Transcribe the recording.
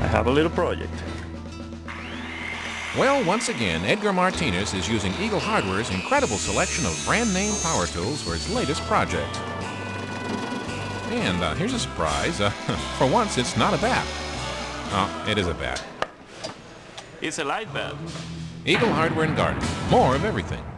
I have a little project. Well, once again, Edgar Martinez is using Eagle Hardware's incredible selection of brand-name power tools for his latest project. And here's a surprise. For once, it's not a bat. Oh, it is a bat. It's a light bat. Eagle Hardware and Garden. More of everything.